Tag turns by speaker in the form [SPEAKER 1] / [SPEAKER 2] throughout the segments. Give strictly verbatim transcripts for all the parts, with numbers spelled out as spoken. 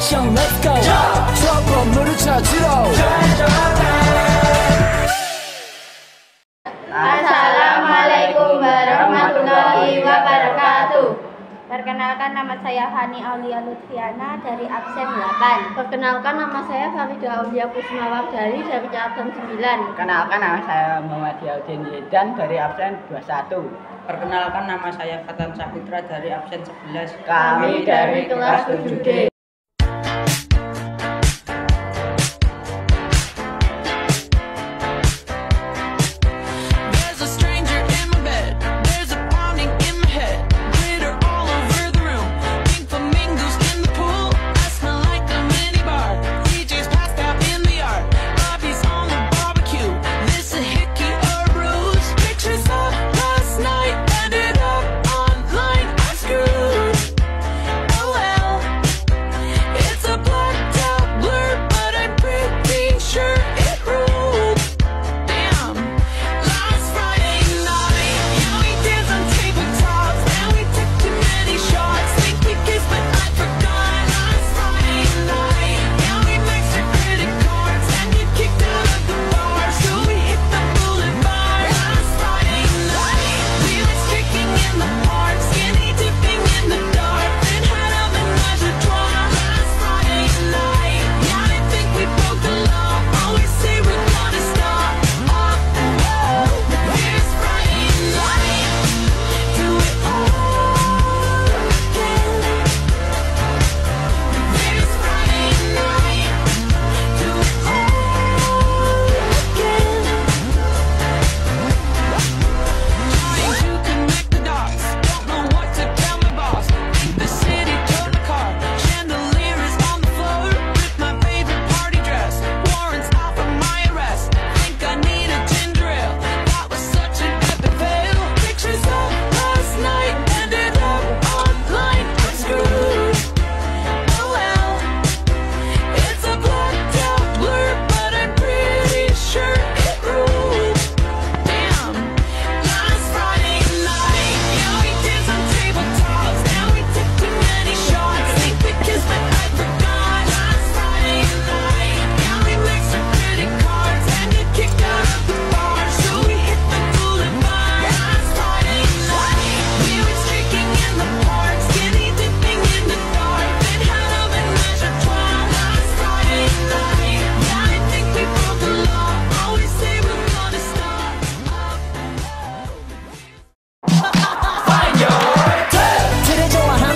[SPEAKER 1] action, let's go. 저 건물을 찾으러.
[SPEAKER 2] Assalamualaikum warahmatullahi wabarakatuh. Perkenalkan, nama saya Hani Aulia Lutfiana dari absen delapan.
[SPEAKER 3] Perkenalkan, nama saya Farida Aulia Kusmawardari dari absen sembilan.
[SPEAKER 4] Perkenalkan, nama saya Muhammad Yaudin Yedan dari absen dua puluh satu.
[SPEAKER 5] Perkenalkan, nama saya Fatan Sapitra dari absen sebelas.
[SPEAKER 3] Kami dari kelas tujuh D.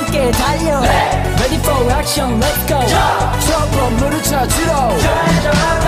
[SPEAKER 1] 달려. Ready for action, let's go. 저 건물을 찾으러.